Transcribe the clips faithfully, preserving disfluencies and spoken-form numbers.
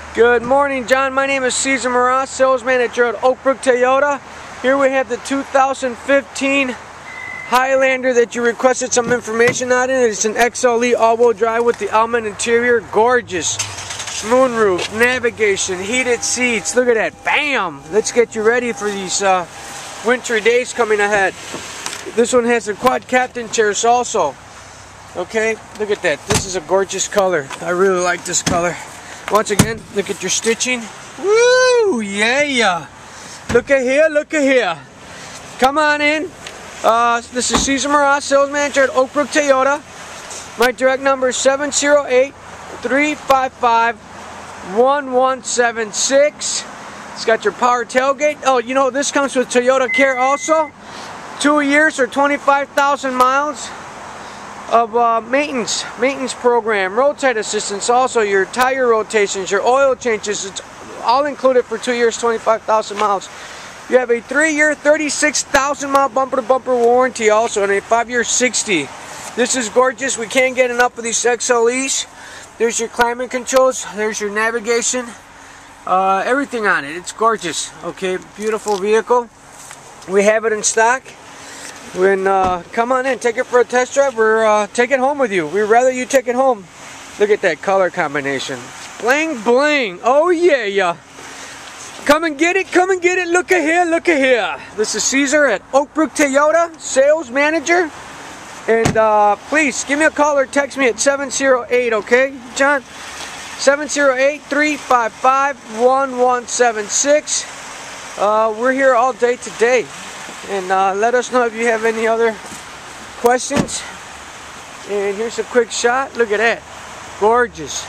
Good morning, John. My name is Cesar Meraz, sales manager at Oakbrook Toyota. Here we have the two thousand fifteen Highlander that you requested some information on it. It's an X L E all-wheel drive with the almond interior. Gorgeous. Moonroof, navigation, heated seats. Look at that. Bam! Let's get you ready for these uh, wintry days coming ahead. This one has the quad captain chairs also. Okay, look at that. This is a gorgeous color. I really like this color. Once again, look at your stitching. Woo! Yeah, yeah. Look at here, look at here. Come on in. Uh, this is Cesar Meraz, sales manager at Oakbrook Toyota. My direct number is seven zero eight, three five five, one one seven six. It's got your power tailgate. Oh, you know, this comes with Toyota Care also. Two years or twenty-five thousand miles of uh, maintenance maintenance program, roadside assistance, also your tire rotations, your oil changes. It's all included for two years, twenty-five thousand miles. You have a three-year, thirty-six thousand mile bumper-to-bumper warranty also, and a five-year, sixty. This is gorgeous. We can't get enough of these X L Es. There's your climate controls. There's your navigation. Uh, everything on it. It's gorgeous. Okay, beautiful vehicle. We have it in stock. When uh, come on in, take it for a test drive, or uh, take it home with you. We'd rather you take it home. Look at that color combination. Bling bling. Oh yeah, yeah. Come and get it. Come and get it. Look at here. Look at here. This is Cesar at Oakbrook Toyota, sales manager. And uh, please give me a call or text me at seven zero eight. Okay, John. seven zero eight, three five five, one one seven six. Uh, we're here all day today. And uh, let us know if you have any other questions. And here's a quick shot. Look at that. Gorgeous.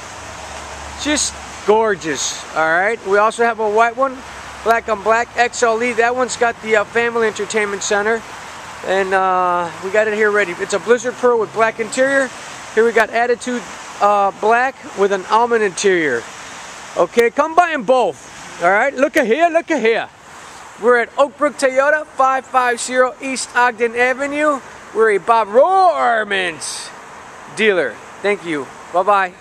Just gorgeous. Alright. We also have a white one. Black on black X L E. That one's got the uh, family entertainment center. And uh, we got it here ready. It's a Blizzard Pearl with black interior. Here we got Attitude uh, black with an almond interior. Okay. Come by them both. Alright. Look at here. Look at here. We're at Oakbrook Toyota, five fifty East Ogden Avenue. We're a Bob Rohrman's dealer. Thank you. Bye-bye.